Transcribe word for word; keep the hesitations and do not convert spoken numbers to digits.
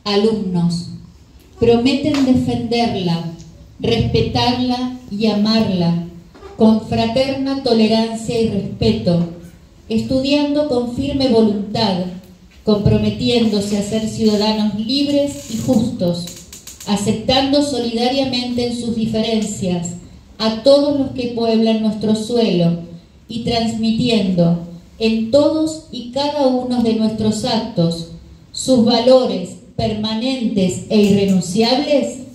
Alumnos, prometen defenderla, respetarla y amarla con fraterna tolerancia y respeto, estudiando con firme voluntad, comprometiéndose a ser ciudadanos libres y justos, aceptando solidariamente en sus diferencias a todos los que pueblan nuestro suelo y transmitiendo en todos y cada uno de nuestros actos sus valores permanentes e irrenunciables